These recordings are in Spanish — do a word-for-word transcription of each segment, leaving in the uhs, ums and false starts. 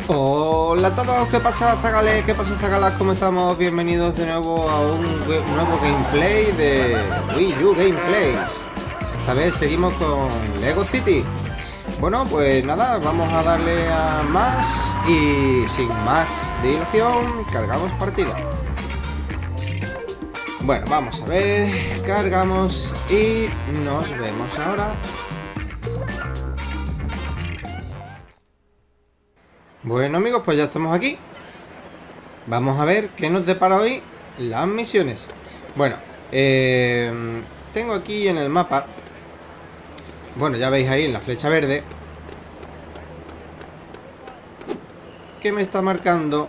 Hola a todos, ¿qué pasa, zagales? ¿Qué pasa, zagalas? ¿Cómo estamos? Bienvenidos de nuevo a un nuevo gameplay de Wii U Gameplays. Esta vez seguimos con Lego City. Bueno, pues nada, vamos a darle a más y sin más dilación, cargamos partida. Bueno, vamos a ver, cargamos y nos vemos ahora. Bueno amigos, pues ya estamos aquí. Vamos a ver qué nos depara hoy las misiones. Bueno, eh, tengo aquí en el mapa, bueno, ya veis ahí en la flecha verde, que me está marcando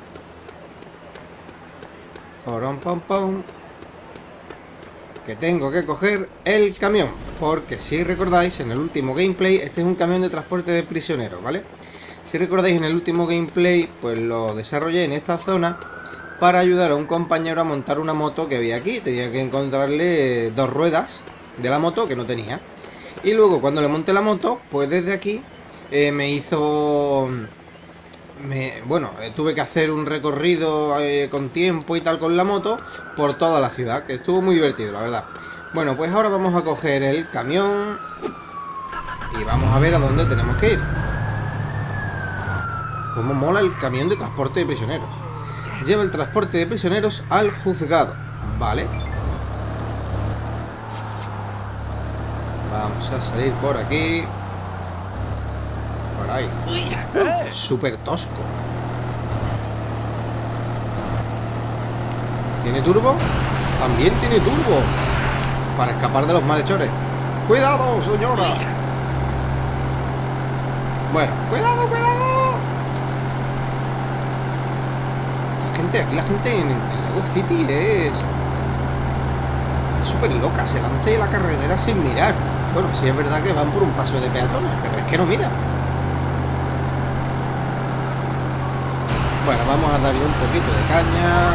porom, pom, pom, que tengo que coger el camión. Porque si recordáis, en el último gameplay, este es un camión de transporte de prisioneros, ¿vale? Si recordáis, en el último gameplay, pues lo desarrollé en esta zona para ayudar a un compañero a montar una moto que había aquí. Tenía que encontrarle dos ruedas de la moto que no tenía. Y luego cuando le monté la moto, pues desde aquí eh, me hizo... Me, bueno, eh, tuve que hacer un recorrido eh, con tiempo y tal con la moto por toda la ciudad, que estuvo muy divertido, la verdad. Bueno, pues ahora vamos a coger el camión y vamos a ver a dónde tenemos que ir. Cómo mola el camión de transporte de prisioneros. Lleva el transporte de prisioneros al juzgado. Vale. Vamos a salir por aquí. Por ahí. Súper tosco. ¿Tiene turbo? También tiene turbo. Para escapar de los malhechores. ¡Cuidado, señora! Bueno, cuidado, cuidado. Aquí la gente en, en Lego City es súper loca, se lanza de la carretera sin mirar. Bueno, sí es verdad que van por un paso de peatones, pero es que no mira. Bueno, vamos a darle un poquito de caña.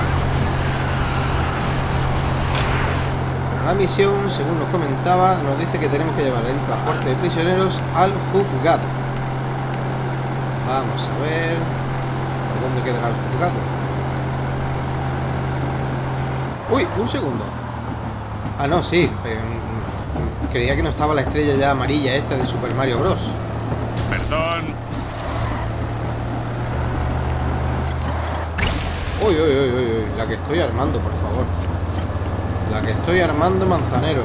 Bueno, la misión, según nos comentaba, nos dice que tenemos que llevar el transporte de prisioneros al juzgado. Vamos a ver por dónde quedará el juzgado. Uy, un segundo. Ah, no, sí. Eh, creía que no estaba la estrella ya amarilla esta de Super Mario Bros. Perdón. Uy, uy, uy, uy, uy. La que estoy armando, por favor. La que estoy armando, manzanero.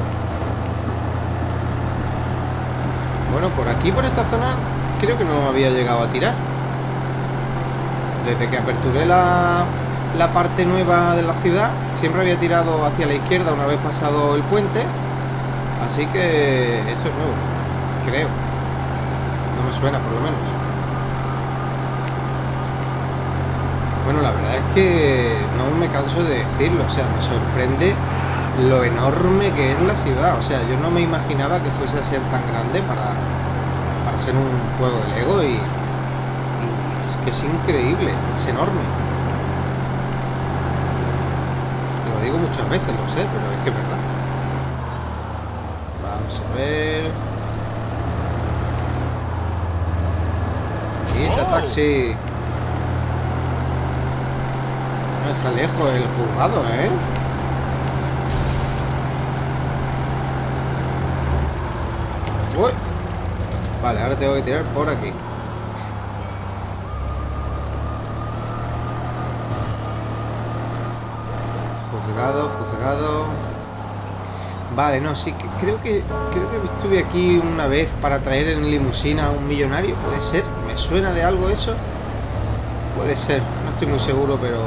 Bueno, por aquí, por esta zona, creo que no había llegado a tirar. Desde que aperturé la... la parte nueva de la ciudad, siempre había tirado hacia la izquierda una vez pasado el puente, así que esto es nuevo, creo, no me suena por lo menos. Bueno, la verdad es que no me canso de decirlo, o sea, me sorprende lo enorme que es la ciudad. O sea, yo no me imaginaba que fuese a ser tan grande para, para ser un juego de Lego y, y es que es increíble, es enorme. Lo digo muchas veces, lo sé, pero es que es verdad. Vamos a ver. Quita, taxi. No está lejos el juzgado, ¿eh? Uy. Vale, ahora tengo que tirar por aquí. Juzgado, juzgado. Vale, no, sí, que creo que creo que estuve aquí una vez para traer en limusina a un millonario. ¿Puede ser? ¿Me suena de algo eso? Puede ser, no estoy muy seguro, pero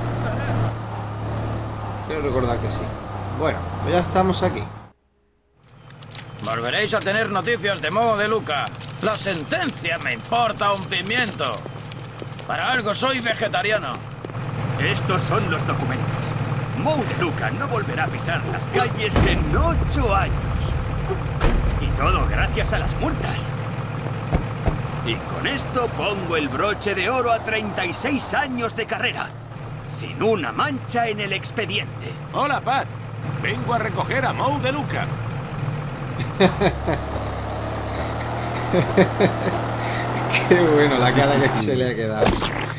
quiero recordar que sí. Bueno, pues ya estamos aquí. Volveréis a tener noticias de Moe de Luca. La sentencia me importa un pimiento. Para algo soy vegetariano. Estos son los documentos. Moe de Luca no volverá a pisar las calles en ocho años. Y todo gracias a las multas. Y con esto pongo el broche de oro a treinta y seis años de carrera. Sin una mancha en el expediente. Hola, Pat. Vengo a recoger a Moe de Luca. Qué bueno la cara que se le ha quedado.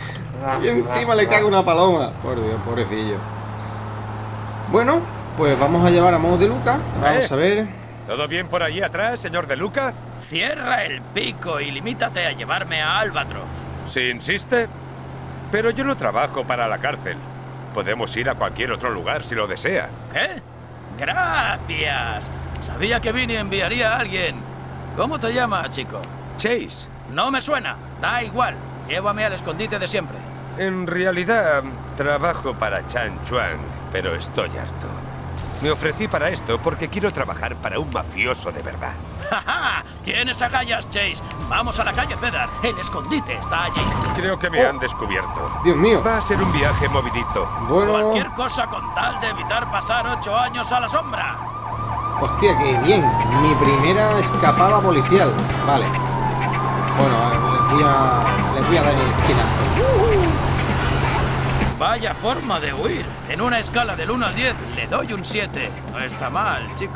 Y encima le caga una paloma. Por Dios, pobrecillo. Bueno, pues vamos a llevar a Maud de Luca. Vamos Eh. a ver. ¿Todo bien por allí atrás, señor de Luca? Cierra el pico y limítate a llevarme a Albatros. Si insiste. Pero yo no trabajo para la cárcel. Podemos ir a cualquier otro lugar si lo desea. ¿Qué? Gracias. Sabía que Vinny enviaría a alguien. ¿Cómo te llamas, chico? Chase, No me suena. Da igual. Llévame al escondite de siempre. en realidad trabajo para Chan Chuan, pero estoy harto. Me ofrecí para esto porque quiero trabajar para un mafioso de verdad. ¡Ja, ja! Tienes agallas, Chase. Vamos a la calle Cedar. El escondite está allí. Creo que me Oh. han descubierto. Dios mío. Va a ser un viaje movidito. Bueno. Cualquier cosa con tal de evitar pasar ocho años a la sombra. Hostia, qué bien. Mi primera escapada policial. Vale. Bueno, les voy a, les voy a dar el esquinazo. Vaya forma de huir. En una escala del uno al diez le doy un siete. No está mal, chico.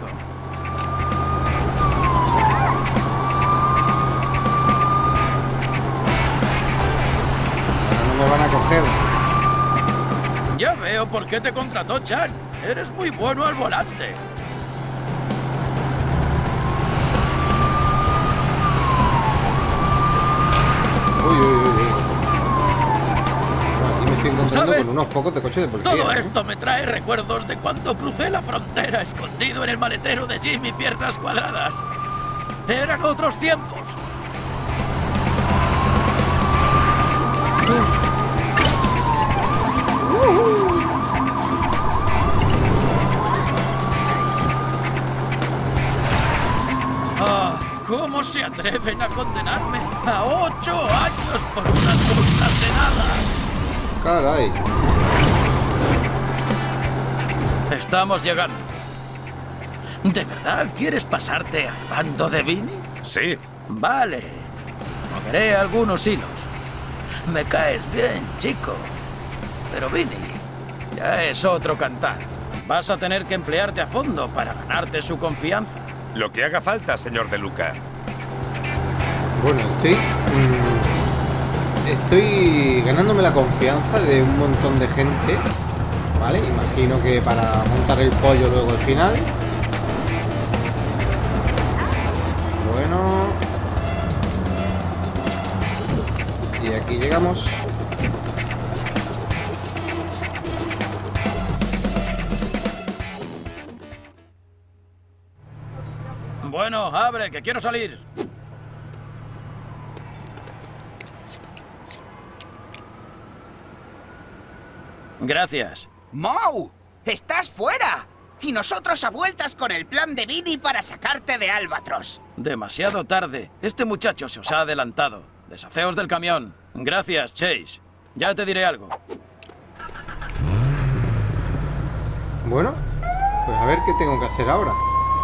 No me van a coger. Ya veo por qué te contrató Chan. Eres muy bueno al volante. Uy, uy, uy, uy. Bueno, aquí me estoy encontrando ¿Sabes? con unos pocos de coches de policía. Todo ¿eh? esto me trae recuerdos de cuando crucé la frontera escondido en el maletero de Jimmy Piernas Cuadradas. Eran otros tiempos. Ah, ¿cómo se atreven a condenarme a ocho años por unas multas de nada? Caray. Estamos llegando. ¿De verdad quieres pasarte al bando de Vinny? Sí, Vale. Moveré algunos hilos. Me caes bien, chico. Pero Vinny, ya es otro cantar. Vas a tener que emplearte a fondo para ganarte su confianza. lo que haga falta, señor de Luca. Bueno, estoy... mm, estoy ganándome la confianza de un montón de gente. Vale, imagino que para montar el pollo luego al final. Bueno. Y aquí llegamos. Bueno, abre, que quiero salir. Gracias. ¡Moe! ¡Estás fuera! Y nosotros a vueltas con el plan de Vinny para sacarte de Albatros. Demasiado tarde. Este muchacho se os ha adelantado. Deshaceos del camión. Gracias, Chase. Ya te diré algo. Bueno, pues a ver qué tengo que hacer ahora.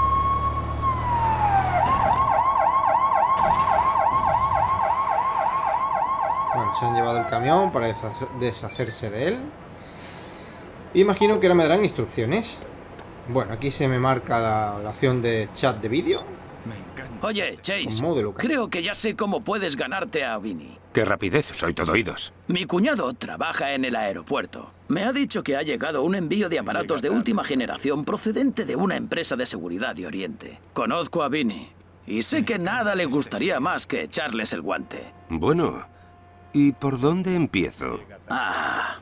Bueno, se han llevado el camión para deshace- deshacerse de él. Imagino que ahora me darán instrucciones. Bueno, aquí se me marca la, la opción de chat de vídeo. Me encanta. Oye, Chase. Con Moe de Luca. Creo que ya sé cómo puedes ganarte a Vinny. Qué rapidez, soy todo oídos. Mi cuñado trabaja en el aeropuerto. Me ha dicho que ha llegado un envío de aparatos de última generación procedente de una empresa de seguridad de Oriente. Conozco a Vinny y sé que nada le gustaría más que echarles el guante. Bueno, ¿y por dónde empiezo? Ah.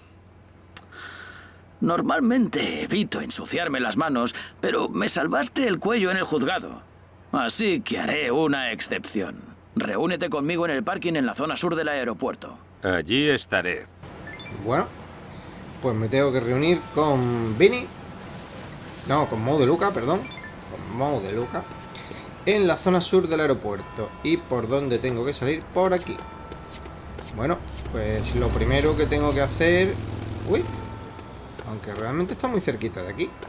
Normalmente evito ensuciarme las manos, pero me salvaste el cuello en el juzgado. Así que haré una excepción. Reúnete conmigo en el parking en la zona sur del aeropuerto. Allí estaré. Bueno, pues me tengo que reunir con Vinny. No, con Moe de Luca, perdón. Con Moe de Luca. En la zona sur del aeropuerto. ¿Y por dónde tengo que salir? Por aquí. Bueno, pues lo primero que tengo que hacer... Uy. Aunque realmente está muy cerquita de aquí.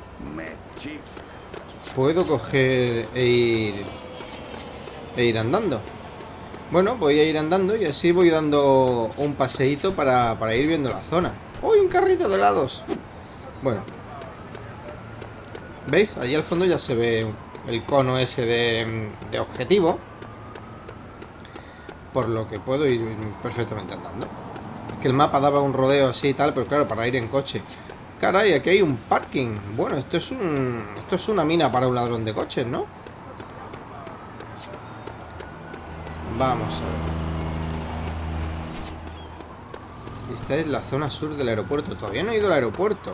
Puedo coger e ir... E ir andando. Bueno, voy a ir andando y así voy dando un paseíto para, para ir viendo la zona. ¡Uy, un carrito de helados! Bueno. ¿Veis? Allí al fondo ya se ve el cono ese de, de objetivo. Por lo que puedo ir perfectamente andando. que el mapa daba un rodeo así y tal, pero claro, para ir en coche. Caray, aquí hay un parking. Bueno, esto es un... Esto es una mina para un ladrón de coches, ¿no? Vamos a ver. Esta es la zona sur del aeropuerto. Todavía no he ido al aeropuerto.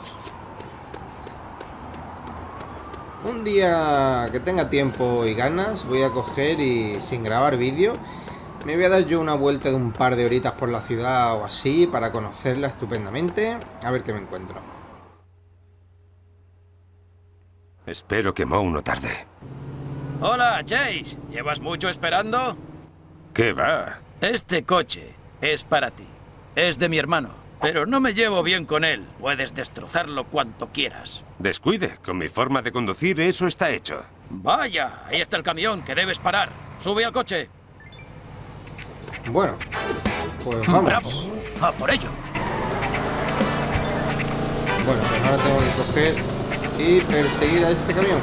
Un día que tenga tiempo y ganas, voy a coger y, sin grabar vídeo, me voy a dar yo una vuelta de un par de horitas por la ciudad o así, para conocerla estupendamente. A ver qué me encuentro. Espero que Moe no tarde. Hola, Chase. ¿Llevas mucho esperando? ¿Qué va? Este coche es para ti. Es de mi hermano, pero no me llevo bien con él. Puedes destrozarlo cuanto quieras. Descuide, con mi forma de conducir eso está hecho. Vaya, ahí está el camión que debes parar. Sube al coche. Bueno, pues vamos. ¡Bravo! ¡A por ello! Bueno, pues ahora tengo que coger y perseguir a este camión.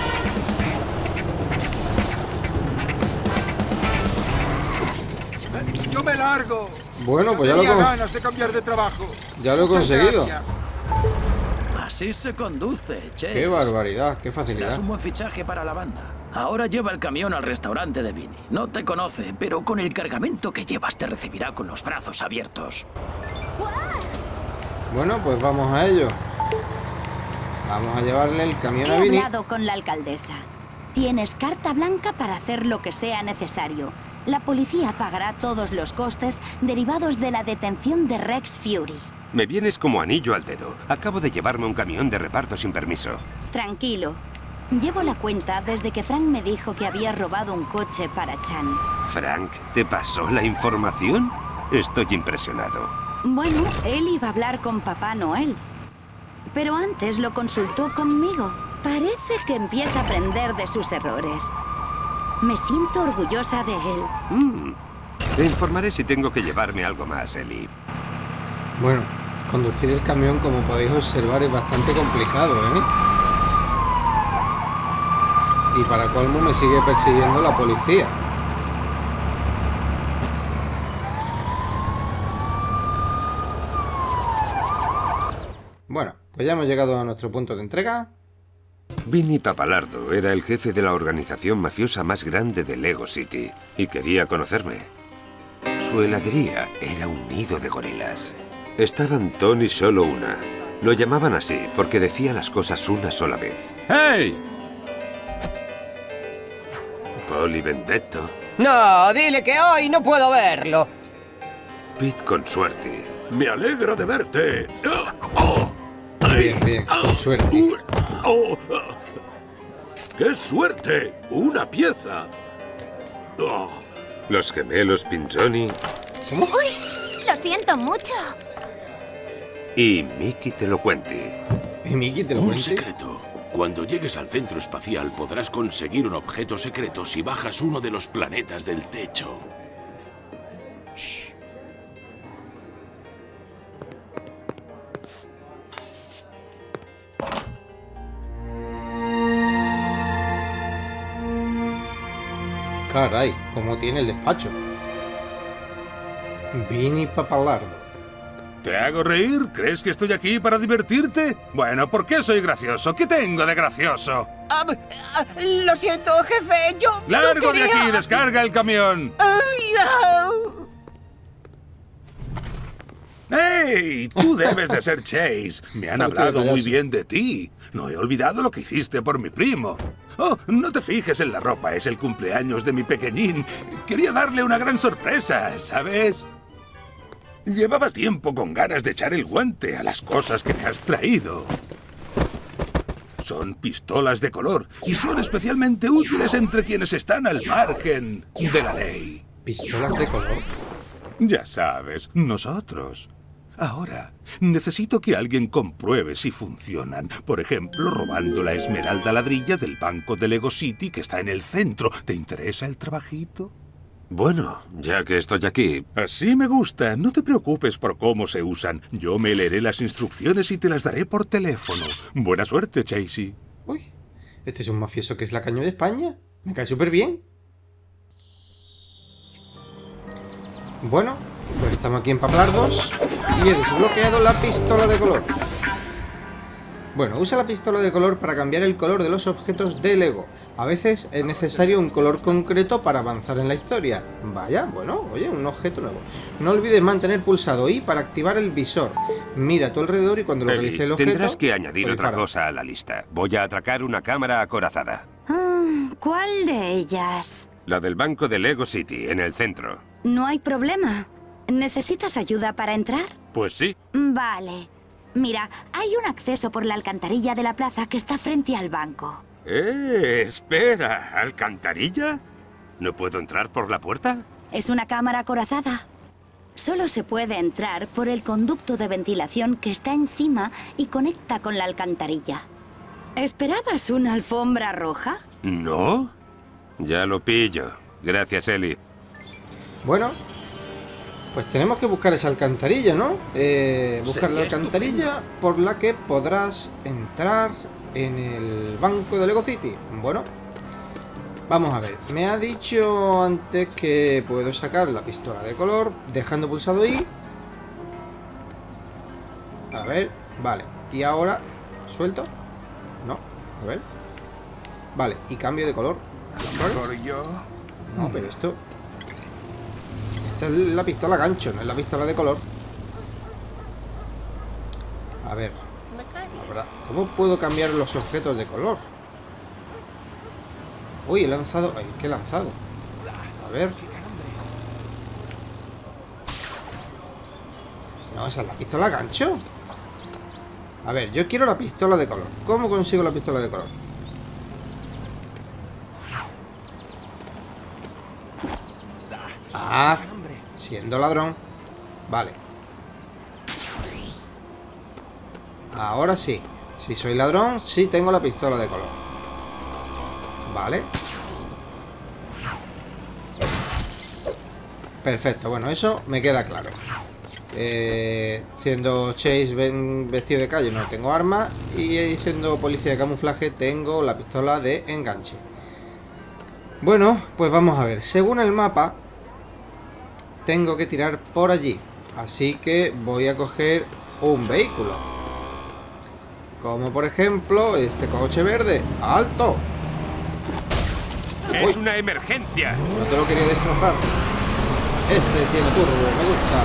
¡Yo me largo! Bueno, pues ya lo, Tenía con... ganas de cambiar de trabajo. ya lo he Muchas conseguido. gracias. Así se conduce, Chase. Qué barbaridad, qué Es facilidad. un buen fichaje para la banda. Ahora lleva el camión al restaurante de Vinny. No te conoce, pero con el cargamento que llevas te recibirá con los brazos abiertos. Bueno, pues vamos a ello. Vamos a llevarle el camión a He Vinny. hablado con la alcaldesa. Tienes carta blanca para hacer lo que sea necesario. La policía pagará todos los costes derivados de la detención de Rex Fury. Me vienes como anillo al dedo. Acabo de llevarme un camión de reparto sin permiso. Tranquilo. Llevo la cuenta desde que Frank me dijo que había robado un coche para Chan. Frank, ¿te pasó la información? Estoy impresionado. Bueno, él iba a hablar con Papá Noel. Pero antes lo consultó conmigo. Parece que empieza a aprender de sus errores. Me siento orgullosa de él. Mm. Te informaré si tengo que llevarme algo más, Ellie. Bueno, conducir el camión, como podéis observar, es bastante complicado, ¿eh? Y para colmo me sigue persiguiendo la policía. Bueno, pues ya hemos llegado a nuestro punto de entrega. Vinny Papalardo era el jefe de la organización mafiosa más grande de Lego City y quería conocerme. Su heladería era un nido de gorilas. Estaban Tony solo una. Lo llamaban así porque decía las cosas una sola vez. ¡Hey! Polly Vendetto, No, dile que hoy no puedo verlo. Pete Consuerte, ¡Me alegra de verte! ¡Oh! Bien, bien, con suerte. ¡Oh! ¡Qué suerte! ¡Una pieza! Oh. los gemelos Pinzoni ¡Uy! Lo siento mucho. y Mickey Telocuenti. Y Mickey te lo Un cuente. secreto. Cuando llegues al centro espacial podrás conseguir un objeto secreto si bajas uno de los planetas del techo. Shh. Caray, cómo tiene el despacho. Vinny Papalardo. ¿Te hago reír? ¿Crees que estoy aquí para divertirte? Bueno, ¿por qué soy gracioso? ¿Qué tengo de gracioso? Ah, ah, lo siento, jefe, yo no ¡Largo de quería- aquí! ¡Descarga el camión! Ay, ah. ¡Hey! Tú debes de ser Chase. Me han Tanto de hablado muy payaso. bien de ti. No he olvidado lo que hiciste por mi primo. Oh, no te fijes en la ropa. Es el cumpleaños de mi pequeñín. Quería darle una gran sorpresa, ¿sabes? Llevaba tiempo con ganas de echar el guante a las cosas que me has traído. Son pistolas de color y son especialmente útiles entre quienes están al margen de la ley. ¿Pistolas de color? Ya sabes, nosotros. Ahora, necesito que alguien compruebe si funcionan. Por ejemplo, robando la esmeralda ladrilla del banco de Lego City que está en el centro. ¿Te interesa el trabajito? Bueno, ya que estoy aquí, Así me gusta. No te preocupes por cómo se usan. Yo me leeré las instrucciones y te las daré por teléfono. Buena suerte, Chasey. Uy, este es un mafioso que es la caña de España. Me cae súper bien. Bueno, pues estamos aquí en Paplardos. Y he desbloqueado la pistola de color. Bueno, usa la pistola de color para cambiar el color de los objetos de Lego. A veces es necesario un color concreto para avanzar en la historia. Vaya, bueno, oye, un objeto nuevo. No olvides mantener pulsado I para activar el visor. Mira a tu alrededor y cuando lo realice el objeto... Tendrás que añadir pues otra dispara. cosa a la lista. Voy a atracar una cámara acorazada. Ah, ¿cuál de ellas? La del banco de Lego City, en el centro. No hay problema. ¿Necesitas ayuda para entrar? Pues sí. Vale. Mira, hay un acceso por la alcantarilla de la plaza que está frente al banco. ¡Eh! Espera, ¿alcantarilla? ¿No puedo entrar por la puerta? Es una cámara acorazada. Solo se puede entrar por el conducto de ventilación que está encima y conecta con la alcantarilla. ¿Esperabas una alfombra roja? ¿No? Ya lo pillo. Gracias, Ellie. Bueno, pues tenemos que buscar esa alcantarilla, ¿no? Eh, buscar la alcantarilla por la que podrás entrar en el banco de Lego City. Bueno, vamos a ver. Me ha dicho antes que puedo sacar la pistola de color dejando pulsado I. A ver, vale. Y ahora, ¿suelto? No, a ver. Vale, y cambio de color. Mejor yo. No, pero esto... Esta es la pistola gancho, no es la pistola de color. A ver. Ahora, ¿cómo puedo cambiar los objetos de color? Uy, he lanzado... Ay, ¿qué he lanzado? A ver. No, esa es la pistola gancho. A ver, yo quiero la pistola de color. ¿Cómo consigo la pistola de color? Ah, siendo ladrón. Vale. Ahora sí. Si soy ladrón, sí tengo la pistola de color. Vale. Perfecto, bueno, eso me queda claro. Eh, siendo Chase vestido de calle no tengo arma. Y siendo policía de camuflaje tengo la pistola de enganche. Bueno, pues vamos a ver. Según el mapa, tengo que tirar por allí. Así que voy a coger un vehículo. Como por ejemplo este coche verde. ¡Alto! ¡Es Uy. una emergencia! No te lo quería destrozar. Este tiene turbo, me gusta.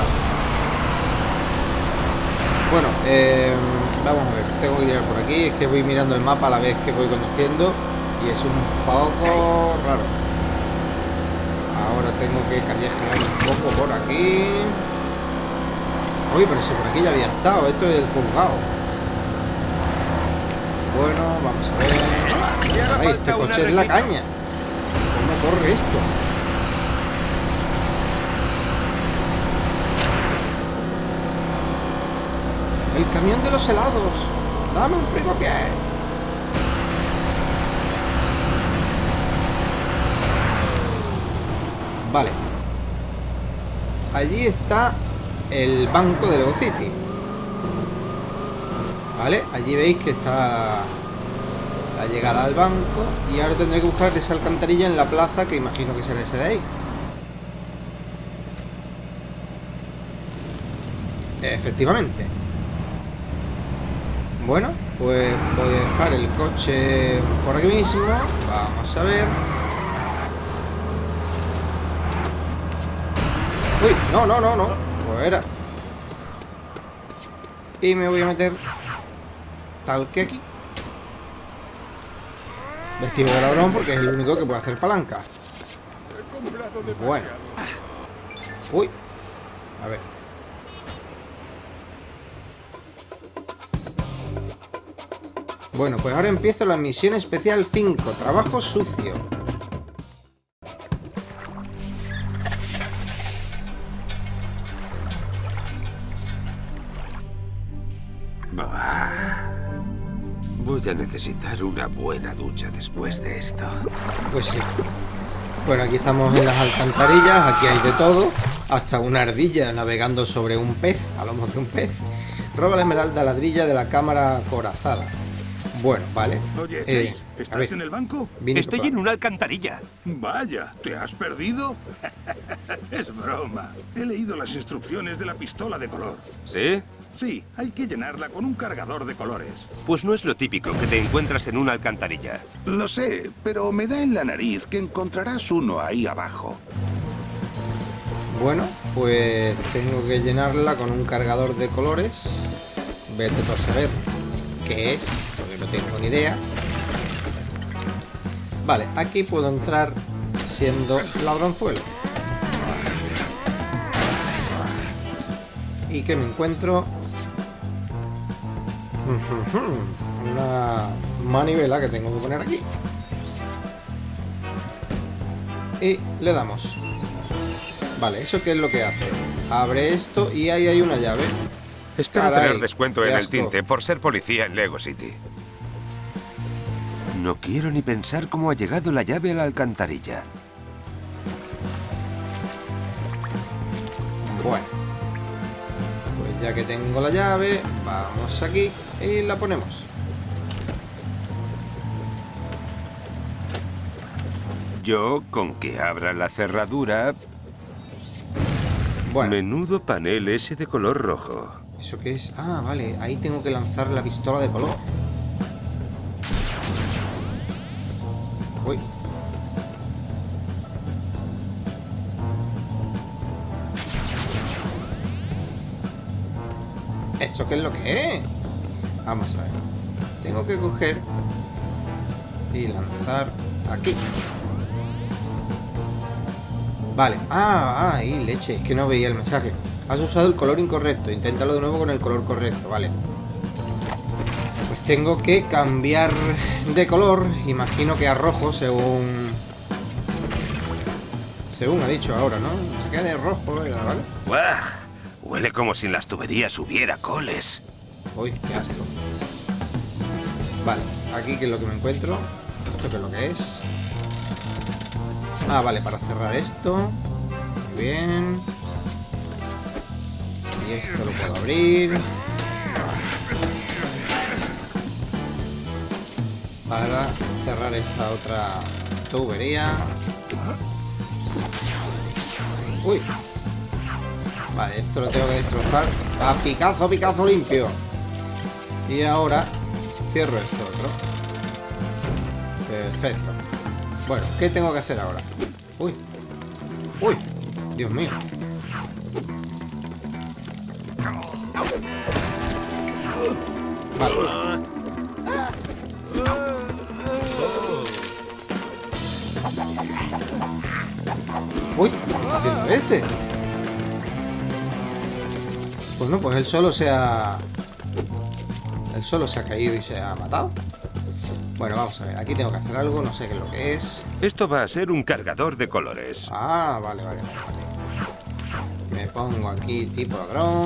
Bueno, eh, vamos a ver. Tengo que tirar por aquí. Es que voy mirando el mapa a la vez que voy conduciendo. Y es un poco raro. Ahora tengo que callejear un poco por aquí. Uy, pero si por aquí ya había estado. Esto es el juzgado. Bueno, vamos a ver. Ay, este coche es la caña. ¿Cómo corre esto? El camión de los helados. Dame un frigopié. Vale. Allí está el banco de Lego City. Vale, allí veis que está la llegada al banco. Y ahora tendré que buscar esa alcantarilla en la plaza, que imagino que será ese de ahí. Efectivamente. Bueno, pues voy a dejar el coche por aquí mismo. Vamos a ver. Uy, no, no, no, no. Pues era. Y me voy a meter tal que aquí. Vestido de ladrón porque es el único que puede hacer palanca. Bueno. Uy. A ver. Bueno, pues ahora empiezo la misión especial cinco. Trabajo sucio. Voy a necesitar una buena ducha después de esto. Pues sí. Bueno, aquí estamos en las alcantarillas. Aquí hay de todo. Hasta una ardilla navegando sobre un pez. A lomos de un pez. Roba la esmeralda ladrilla de la cámara acorazada. Bueno, vale. Oye, Eh, Chase, a ¿estás ver. en el banco? Vini, Estoy papá. en una alcantarilla. Vaya, ¿te has perdido? Es broma. He leído las instrucciones de la pistola de color. ¿Sí? Sí, hay que llenarla con un cargador de colores. Pues no es lo típico que te encuentras en una alcantarilla. Lo sé, pero me da en la nariz que encontrarás uno ahí abajo. Bueno, pues tengo que llenarla con un cargador de colores. Vete tú a saber qué es, porque no tengo ni idea. Vale, aquí puedo entrar siendo ladronzuelo. ¿Y qué me encuentro? Una manivela que tengo que poner aquí. Y le damos. Vale, ¿eso qué es lo que hace? Abre esto y ahí hay una llave. Espero Caray, tener descuento qué en el asco. tinte por ser policía en Lego City. No quiero ni pensar cómo ha llegado la llave a la alcantarilla. Bueno, pues ya que tengo la llave, vamos aquí y la ponemos. Yo, con que abra la cerradura... Bueno, Menudo panel ese de color rojo. ¿eso qué es? Ah, vale, ahí tengo que lanzar la pistola de color. Uy. ¿Esto qué es lo que es? Vamos a ver. Tengo que coger y lanzar aquí. Vale. Ah, ah, y leche. Es que no veía el mensaje. Has usado el color incorrecto. Inténtalo de nuevo con el color correcto. Vale. Pues tengo que cambiar de color. Imagino que a rojo, según... Según ha dicho ahora, ¿no? Se queda de rojo, ¿vale? ¡Buah! Huele como si en las tuberías hubiera coles. Uy, qué asco. Vale, aquí que es lo que me encuentro. ¿Esto qué es lo que es? Ah, vale, para cerrar esto. Muy bien. Y esto lo puedo abrir. Para cerrar esta otra tubería. Uy. Vale, esto lo tengo que destrozar. A picazo, picazo limpio. Y ahora cierro esto otro. Perfecto. Bueno, ¿qué tengo que hacer ahora? Uy. Uy. Dios mío. Vale. Uy, ¿qué está haciendo este? Bueno, pues él solo se ha... Él solo se ha caído y se ha matado. Bueno, vamos a ver. Aquí tengo que hacer algo. No sé qué es lo que es. Esto va a ser un cargador de colores. Ah, vale, vale, vale, vale. Me pongo aquí tipo ladrón.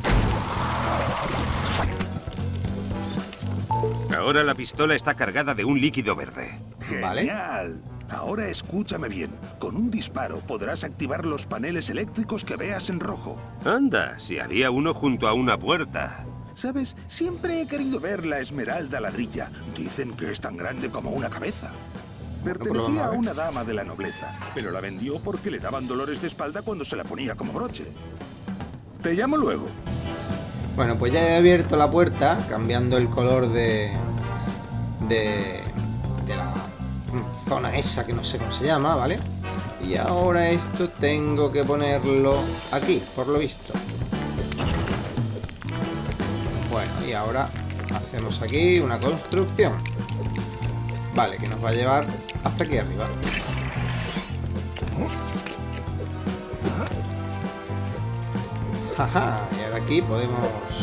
Ahora la pistola está cargada de un líquido verde. Vale. ¡Genial! Ahora escúchame bien. Con un disparo podrás activar los paneles eléctricos que veas en rojo. Anda, si había uno junto a una puerta. ¿Sabes? Siempre he querido ver la esmeralda ladrilla. Dicen que es tan grande como una cabeza. Pertenecía a una dama de la nobleza, pero la vendió porque le daban dolores de espalda cuando se la ponía como broche. Te llamo luego. Bueno, pues ya he abierto la puerta, cambiando el color de... De... De la zona esa que no sé cómo se llama, ¿vale? Y ahora esto tengo que ponerlo aquí, por lo visto. Bueno, y ahora hacemos aquí una construcción. Vale, que nos va a llevar hasta aquí arriba. Jaja, y ahora aquí podemos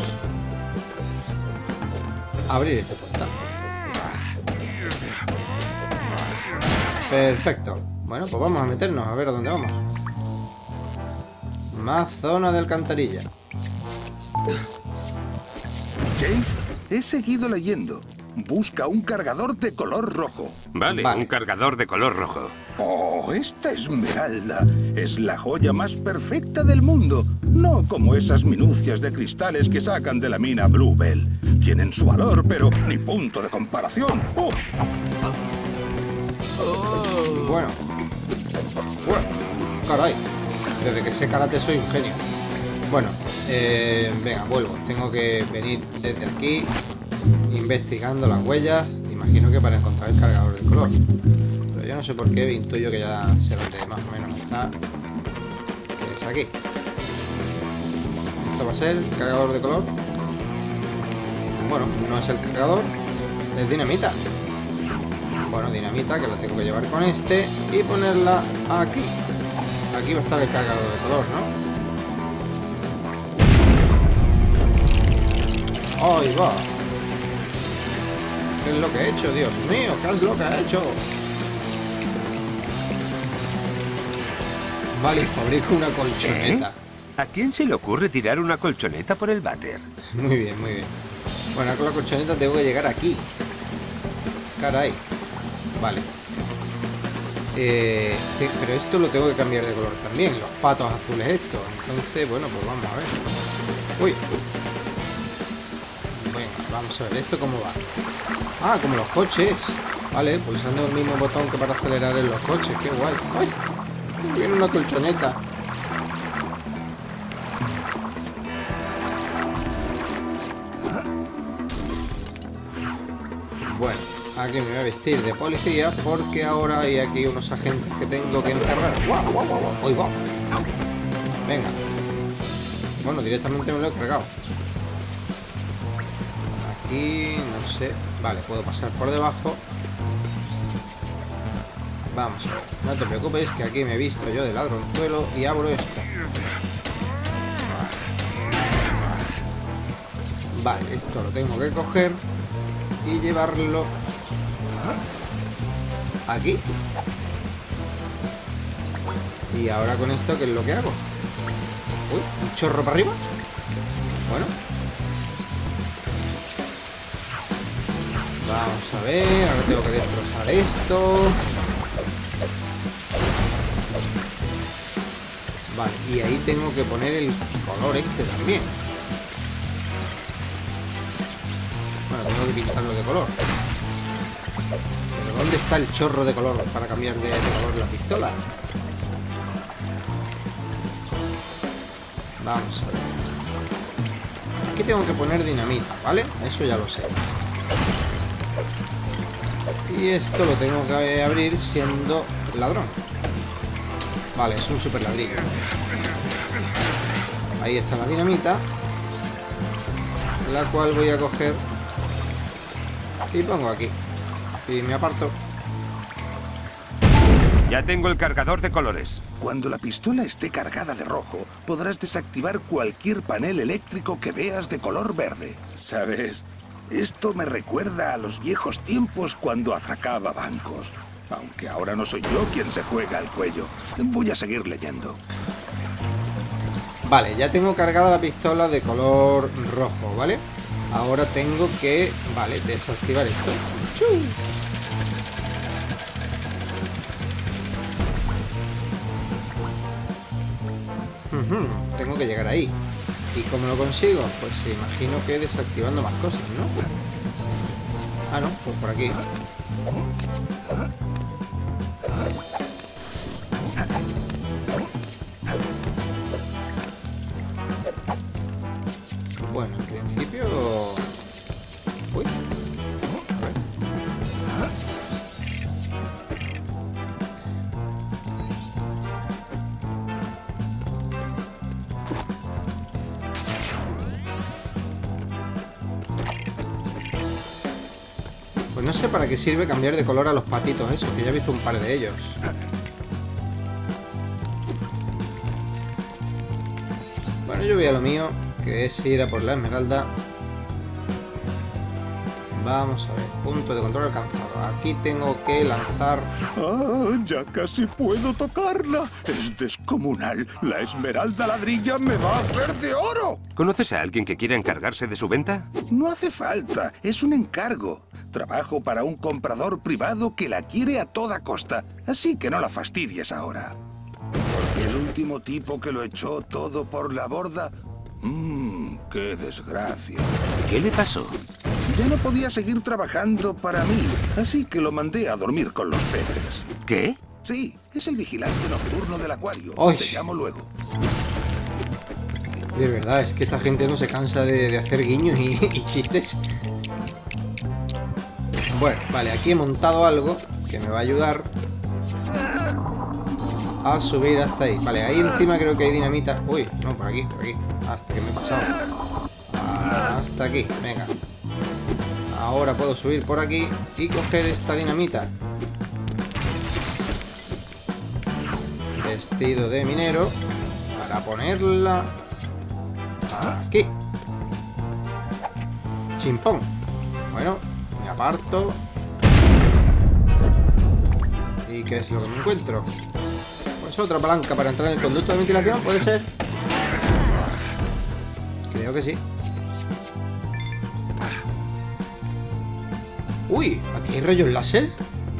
abrir este portal. Perfecto. Bueno, pues vamos a meternos a ver a dónde vamos. Más zona de alcantarilla. Chase, he seguido leyendo. Busca un cargador de color rojo. Vale, vale, un cargador de color rojo. Oh, esta esmeralda es la joya más perfecta del mundo. No como esas minucias de cristales que sacan de la mina Bluebell. Tienen su valor, pero ni punto de comparación. Oh. Oh. Bueno. Bueno. Caray. Desde que sé karate soy un genio. Bueno, eh, venga, vuelvo. Tengo que venir desde aquí, investigando las huellas. Imagino que para encontrar el cargador de color. Pero yo no sé por qué, intuyo que ya sé dónde más o menos está. Que es aquí. Esto va a ser el cargador de color. Bueno, no es el cargador, es dinamita. Bueno, dinamita que la tengo que llevar con este y ponerla aquí. Aquí va a estar el cargador de color, ¿no? ¡Ahí va! ¿Qué es lo que he hecho, Dios mío? ¿Qué es lo que he hecho? Vale, fabrico una colchoneta. ¿Eh? ¿A quién se le ocurre tirar una colchoneta por el váter? Muy bien, muy bien. Bueno, con la colchoneta tengo que llegar aquí. Caray. Vale. Eh, pero esto lo tengo que cambiar de color también. Los patos azules estos. Entonces, bueno, pues vamos a ver. Uy. Venga, vamos a ver. ¿Esto cómo va? Ah, como los coches. Vale, pulsando el mismo botón que para acelerar en los coches. Qué guay. ¡Ay! Viene una colchoneta. Bueno, aquí me voy a vestir de policía porque ahora hay aquí unos agentes que tengo que encerrar. ¡Guau, guau, guau! ¡Uy, va! Venga. Bueno, directamente me lo he cargado. Aquí, no sé. Vale, puedo pasar por debajo. Vamos, no te preocupes que aquí me he visto yo de ladronzuelo y abro esto. Vale, esto lo tengo que coger y llevarlo aquí. Y ahora con esto, ¿qué es lo que hago? Uy, un chorro para arriba. Bueno. Vamos a ver, ahora tengo que destrozar esto. Vale, y ahí tengo que poner el color este también. Bueno, tengo que pintarlo de color. Pero ¿dónde está el chorro de color para cambiar de, de color la pistola? Vamos a ver. Aquí tengo que poner dinamita, ¿vale? Eso ya lo sé. Y esto lo tengo que abrir siendo ladrón. Vale, es un super ladrillo. Ahí está la dinamita, la cual voy a coger y pongo aquí. Y me aparto. Ya tengo el cargador de colores. Cuando la pistola esté cargada de rojo, podrás desactivar cualquier panel eléctrico que veas de color verde. ¿Sabes? Esto me recuerda a los viejos tiempos cuando atracaba bancos. Aunque ahora no soy yo quien se juega al cuello. Voy a seguir leyendo. Vale, ya tengo cargada la pistola de color rojo, ¿vale? Ahora tengo que, vale, desactivar esto. ¡Chum! Uh-huh. Tengo que llegar ahí. ¿Y cómo lo consigo? Pues imagino que desactivando más cosas, ¿no? Ah, no, pues por aquí. Bueno, en principio... Uy. A ver. Pues no sé para qué sirve cambiar de color a los patitos esos, que ya he visto un par de ellos. Bueno, yo voy a lo mío, que es ir a por la esmeralda. Vamos a ver, punto de control alcanzado. Aquí tengo que lanzar... ¡Ah! Ya casi puedo tocarla. Es descomunal. La esmeralda ladrilla me va a hacer de oro. ¿Conoces a alguien que quiera encargarse de su venta? No hace falta. Es un encargo. Trabajo para un comprador privado que la quiere a toda costa, así que no la fastidies ahora. Porque el último tipo que lo echó todo por la borda... Mmm, qué desgracia. ¿Qué le pasó? Ya no podía seguir trabajando para mí, así que lo mandé a dormir con los peces. ¿Qué? Sí, es el vigilante nocturno del acuario. ¡Ay! Te llamo luego. De verdad, es que esta gente no se cansa de, de hacer guiños y, y chistes. Bueno, vale, aquí he montado algo que me va a ayudar a subir hasta ahí. Vale, ahí encima creo que hay dinamita. Uy, no, por aquí, por aquí. Hasta que me he pasado. Hasta aquí, venga. Ahora puedo subir por aquí y coger esta dinamita. Vestido de minero para ponerla aquí. Chimpón. Bueno, me aparto. ¿Y qué es lo que me encuentro? Pues otra palanca para entrar en el conducto de ventilación, ¿puede ser? Creo que sí. Uy, aquí hay rayos láser.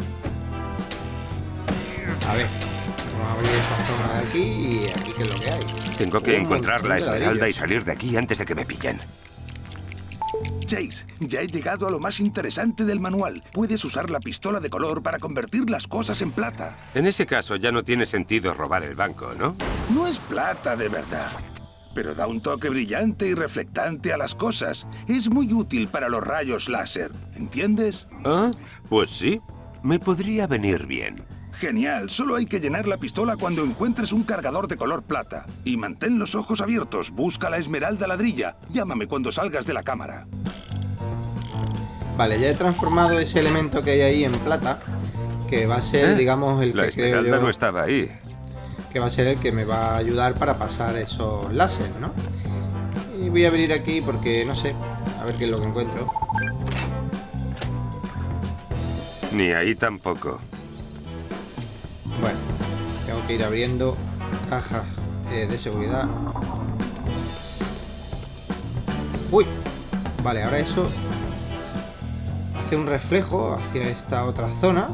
A ver, vamos a abrir esta zona de aquí y aquí qué es lo que hay. Tengo que Un encontrar montón la de esmeralda ladrillos. y salir de aquí antes de que me pillen. Chase, ya he llegado a lo más interesante del manual. Puedes usar la pistola de color para convertir las cosas en plata. En ese caso ya no tiene sentido robar el banco, ¿no? No es plata de verdad, pero da un toque brillante y reflectante a las cosas. Es muy útil para los rayos láser, ¿entiendes? Ah, pues sí. Me podría venir bien. Genial, solo hay que llenar la pistola cuando encuentres un cargador de color plata. Y mantén los ojos abiertos, busca la esmeralda ladrilla. Llámame cuando salgas de la cámara. Vale, ya he transformado ese elemento que hay ahí en plata, que va a ser, ¿Eh? digamos, el La que creo esmeralda yo no estaba ahí. que va a ser el que me va a ayudar para pasar esos láser, ¿no? Y voy a abrir aquí porque, no sé, a ver qué es lo que encuentro. Ni ahí tampoco. Bueno, tengo que ir abriendo cajas eh, de seguridad. Uy, vale, ahora eso hace un reflejo hacia esta otra zona.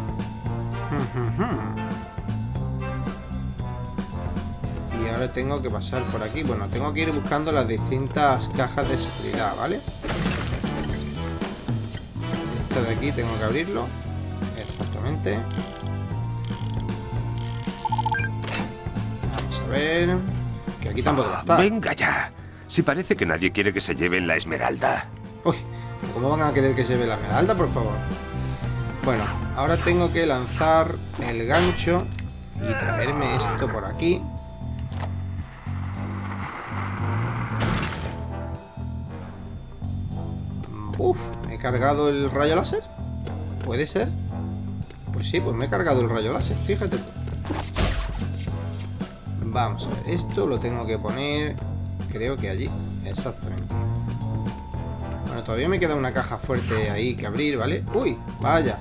Y ahora tengo que pasar por aquí. Bueno, tengo que ir buscando las distintas cajas de seguridad, ¿vale? Este de aquí tengo que abrirlo. Exactamente. Vamos a ver. Que aquí tampoco está. Venga ya. Si parece que nadie quiere que se lleven la esmeralda. Uy, ¿cómo van a querer que se vea la esmeralda, por favor? Bueno, ahora tengo que lanzar el gancho y traerme esto por aquí. Uf, ¿me he cargado el rayo láser? ¿Puede ser? Pues sí, pues me he cargado el rayo láser, fíjate tú. Vamos a ver, esto lo tengo que poner, creo que allí, exactamente. Bueno, todavía me queda una caja fuerte ahí que abrir, ¿vale? ¡Uy! ¡Vaya!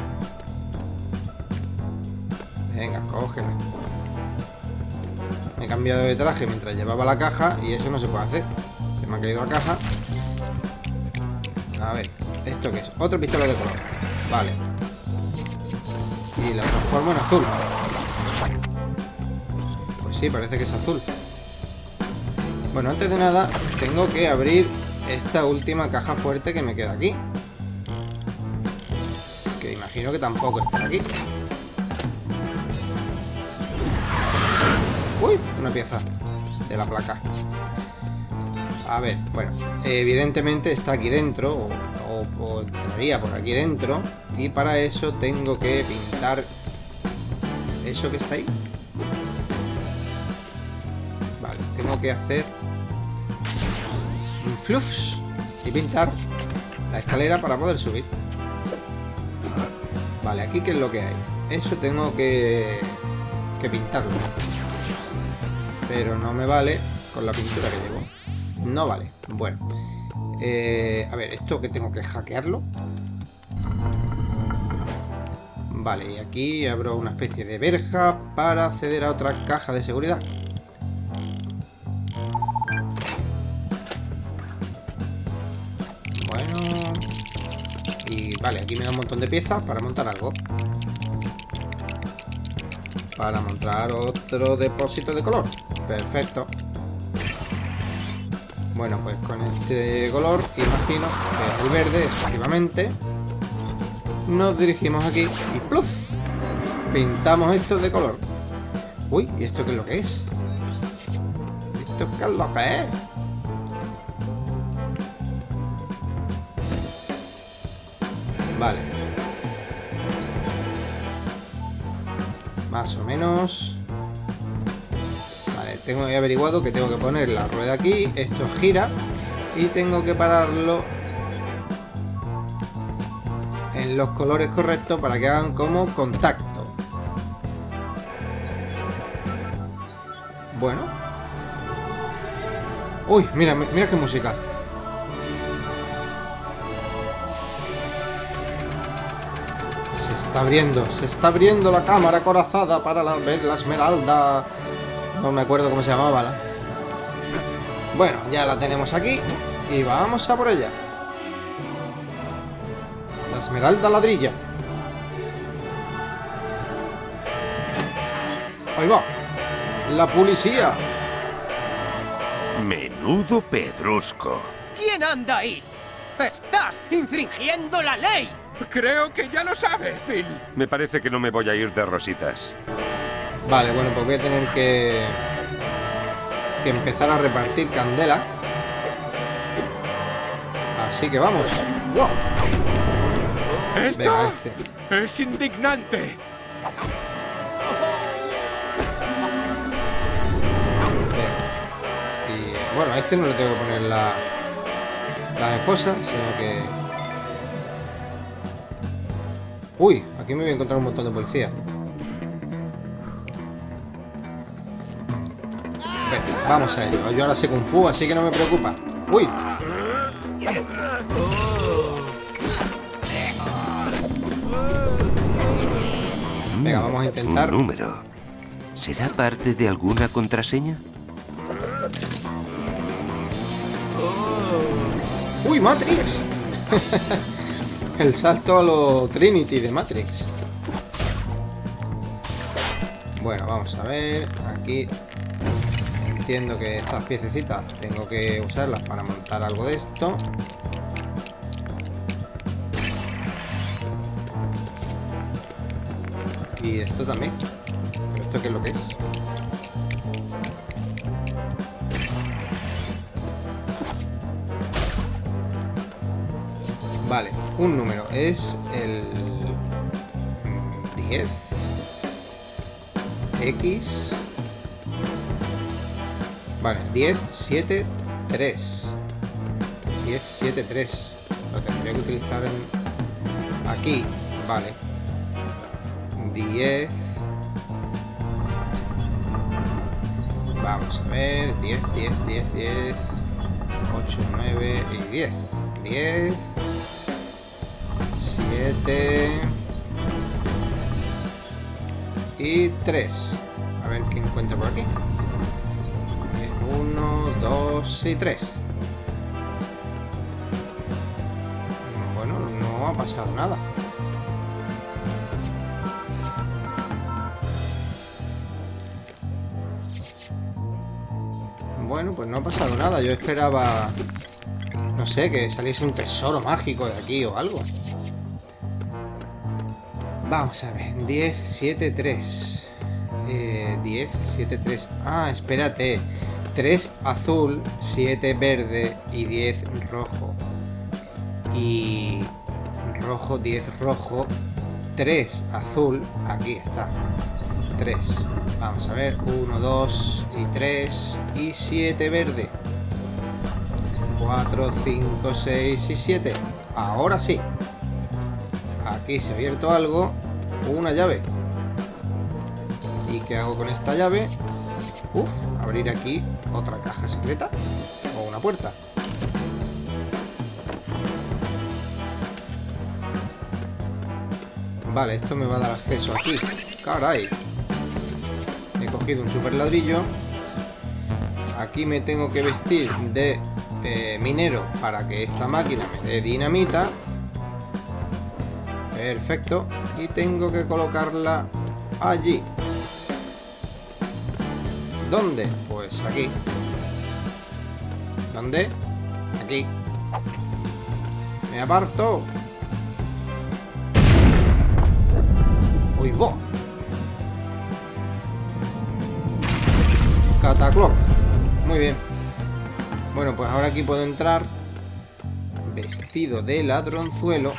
Venga, cógela. Me he cambiado de traje mientras llevaba la caja y eso no se puede hacer. Se me ha caído la caja. A ver, ¿esto qué es? Otra pistola de color. Vale. Y la transformo en azul. Pues sí, parece que es azul. Bueno, antes de nada, tengo que abrir esta última caja fuerte que me queda aquí. Que imagino que tampoco está aquí. Uy, una pieza de la placa. A ver, bueno, evidentemente está aquí dentro, o, o, o entraría por aquí dentro, y para eso tengo que pintar eso que está ahí. Vale, tengo que hacer un flux y pintar la escalera para poder subir. Vale, aquí qué es lo que hay. Eso tengo que, que pintarlo. Pero no me vale con la pintura que llevo. No vale. Bueno. Eh, a ver, ¿esto que tengo que hackearlo? Vale, y aquí abro una especie de verja para acceder a otra caja de seguridad. Bueno. Y vale, aquí me da un montón de piezas para montar algo. Para montar otro depósito de color. Perfecto. Bueno, pues con este color, imagino que es el verde, efectivamente. Nos dirigimos aquí y ¡pluf! Pintamos esto de color. Uy, ¿y esto qué es lo que es? ¿Esto qué es lo que es? Vale. Más o menos. Vale, tengo he averiguado que tengo que poner la rueda aquí. Esto gira. Y tengo que pararlo en los colores correctos para que hagan como contacto. Bueno. Uy, mira, mira qué música. Se está abriendo, se está abriendo la cámara acorazada para la, ver la esmeralda. No me acuerdo cómo se llamaba. La... Bueno, ya la tenemos aquí. Y vamos a por ella. La esmeralda ladrilla. Ahí va. La policía. Menudo pedrusco. ¿Quién anda ahí? ¡Estás infringiendo la ley! Creo que ya lo sabe, Phil. Me parece que no me voy a ir de rositas. Vale, bueno, pues voy a tener que... que empezar a repartir candela. Así que vamos. ¡Wow! ¡Esto Venga, este. es indignante! Y bueno, a este no le tengo que poner la, la esposa, sino que... Uy, aquí me voy a encontrar un montón de policías. Venga, vamos a ello. Yo ahora sé Kung Fu, así que no me preocupa. Uy. Venga, vamos a intentar... Un número. ¿Será parte de alguna contraseña? ¡Uy, Matrix! El salto a lo Trinity de Matrix. Bueno, vamos a ver. Aquí entiendo que estas piececitas tengo que usarlas para montar algo de esto. Y esto también. ¿Pero esto qué es lo que es? Vale, un número. Es el diez. X. Vale, diez, siete, tres. diez, siete, tres. Lo tendría que utilizar en... aquí. Vale. diez. Vamos a ver. diez, diez, diez, diez. ocho, nueve y diez. diez. siete. Y tres. A ver qué encuentro por aquí. uno, dos y tres. Bueno, no ha pasado nada. Bueno, pues no ha pasado nada. Yo esperaba, no sé, que saliese un tesoro mágico de aquí o algo. Vamos a ver. diez, siete, tres. Eh, diez, siete, tres. Ah, espérate. tres azul, siete verde y diez rojo. Y rojo, diez rojo, tres azul. Aquí está. tres. Vamos a ver. uno, dos y tres. Y siete verde. cuatro, cinco, seis y siete. Ahora sí. Aquí se ha abierto algo. Una llave. ¿Y qué hago con esta llave? Uf, abrir aquí otra caja secreta. O una puerta. Vale, esto me va a dar acceso aquí. Caray. He cogido un super ladrillo. Aquí me tengo que vestir de eh, minero para que esta máquina me dé dinamita. Perfecto. Y tengo que colocarla allí. ¿Dónde? Pues aquí. ¿Dónde? Aquí. Me aparto. ¡Uy, bo! Cataclock. Muy bien. Bueno, pues ahora aquí puedo entrar vestido de ladronzuelo.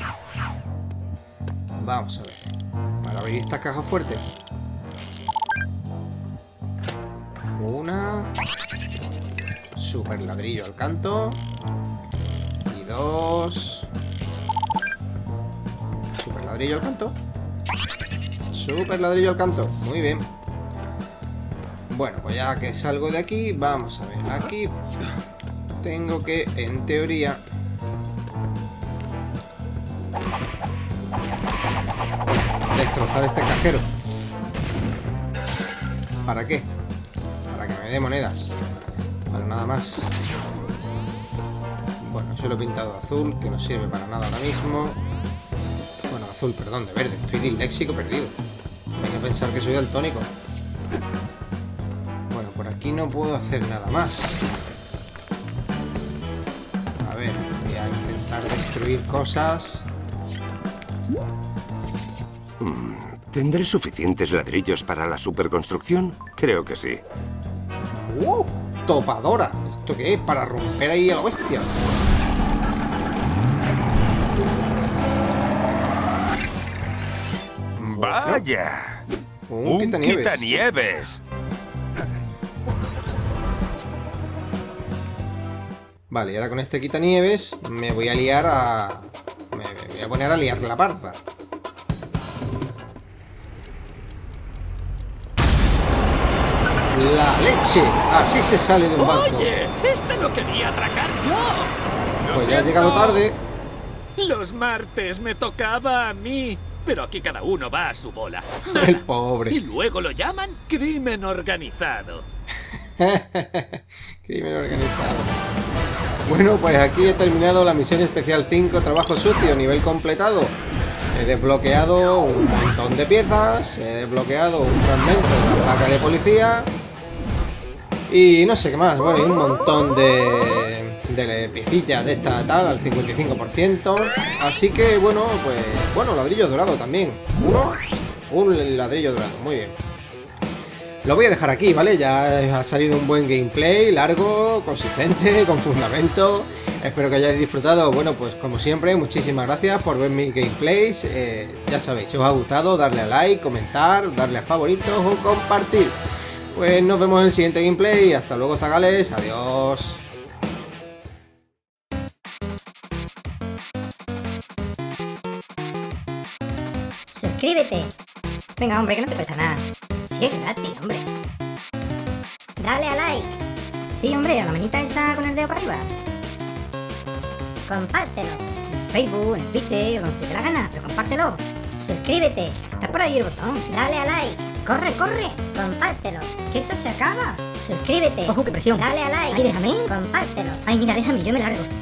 Vamos a ver. Para abrir estas cajas fuertes. Una. Super ladrillo al canto. Y dos. Super ladrillo al canto. Super ladrillo al canto. Muy bien. Bueno, pues ya que salgo de aquí, vamos a ver. Aquí tengo que, en teoría, destrozar este cajero. ¿Para qué? Para que me dé monedas. Para nada más. Bueno, yo lo he pintado de azul, que no sirve para nada ahora mismo. Bueno, azul, perdón, de verde. Estoy disléxico perdido. Hay que pensar que soy daltónico. Bueno, por aquí no puedo hacer nada más. A ver, voy a intentar destruir cosas. ¿Tendré suficientes ladrillos para la superconstrucción? Creo que sí. ¡Uh! ¡Topadora! ¿Esto qué es? Para romper ahí a la bestia. ¡Vaya! Un, ¡Un quitanieves. quitanieves! Vale, y ahora con este quitanieves me voy a liar a... Me voy a poner a liar la parda. ¡La leche! Así se sale de un banco. ¡Oye! ¡Este lo quería atracar yo! Pues ya ha llegado tarde. Los martes me tocaba a mí. Pero aquí cada uno va a su bola. El pobre. Y luego lo llaman crimen organizado. Crimen organizado. Bueno, pues aquí he terminado la misión especial cinco, trabajo sucio, nivel completado. He desbloqueado un montón de piezas, he desbloqueado un fragmento de la placa de policía. Y no sé qué más, bueno, y un montón de, de piecillas de esta tal, al cincuenta y cinco por ciento. Así que, bueno, pues, bueno, ladrillo dorado también. Uno, un ladrillo dorado, muy bien. Lo voy a dejar aquí, ¿vale? Ya ha salido un buen gameplay, largo, consistente, con fundamento. Espero que hayáis disfrutado. Bueno, pues como siempre, muchísimas gracias por ver mis gameplays. Eh, ya sabéis, si os ha gustado, darle a like, comentar, darle a favoritos o compartir. Pues nos vemos en el siguiente gameplay. Hasta luego, zagales. Adiós. Suscríbete. Venga, hombre, que no te cuesta nada. Sí, es gratis, hombre. Dale a like. Sí, hombre, a la manita esa con el dedo para arriba. Compártelo. En Facebook, en Twitter, o donde te dé la gana, pero compártelo. Suscríbete. Si está por ahí el botón. Dale a like. Corre, corre. Compártelo. Que esto se acaba. Suscríbete. Ojo, qué presión. Dale a like. Ay, déjame. Compártelo. Ay, mira, déjame, yo me largo.